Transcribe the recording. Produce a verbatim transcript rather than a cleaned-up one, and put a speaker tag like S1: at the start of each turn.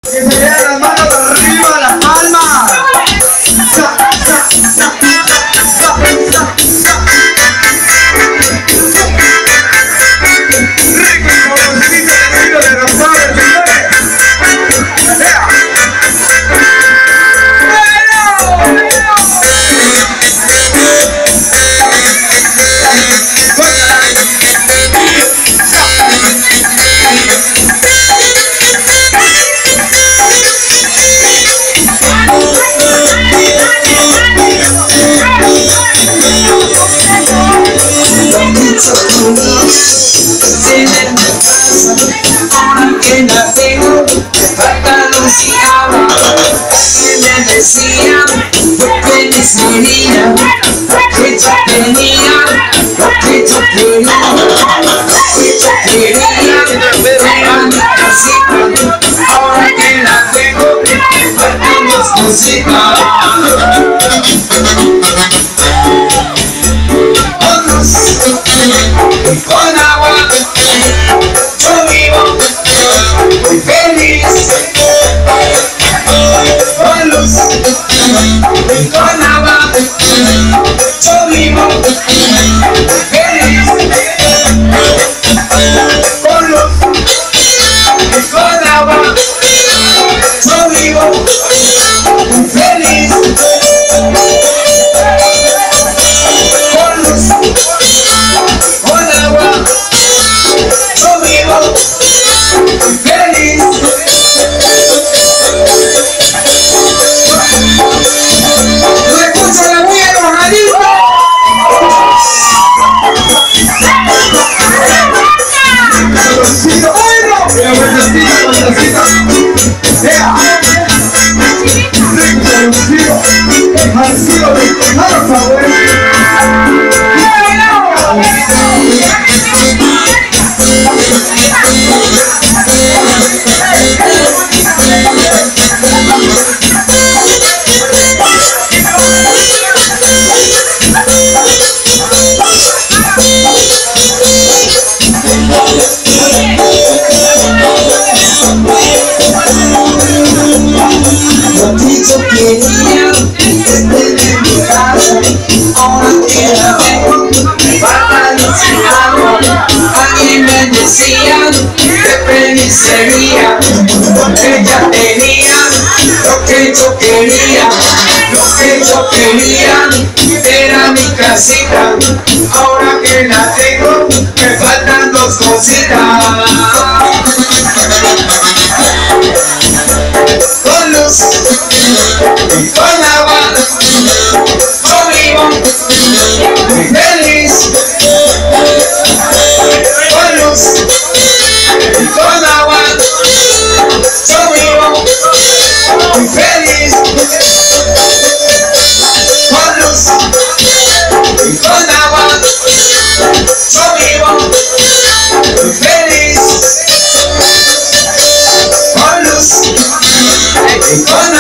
S1: Que se vean las manos arriba, las palmas. Sa, sa, sa, sa, sa, sa. Rico y saborcito de vino de rosado, señores. ¡Ea!
S2: Tienen mi casa, ahora que la tengo, falta luz y agua. Que me decían lo que sería, lo que yo tenía, lo que yo quería, lo que yo quería. Era mi casita, ahora que la tengo, faltan dos cositas. Con agua, yo vivo muy feliz. Con luz, con agua, yo vivo muy feliz. Con luz, con agua, yo vivo muy feliz. Con luz, con agua, yo vivo feliz. No escucho la bulla de los jalitos. Saborcito, bueno, la vueltecita, la vueltecita. ¡Ea! Rico, saborcito, saborcito de por favor. Lo que yo quería es tener mi casa, ahora que la tengo, me falta luz y agua. Alguien me decía que feliz sería, lo que ella tenía, lo que yo quería, lo que yo quería. Era mi casita, ahora que la tengo, me faltan dos cositas. Con luz y con agua, yo vivo muy feliz. Con luz y con agua, yo vivo muy feliz. Con luz y con agua, yo vivo muy feliz. Con luz y con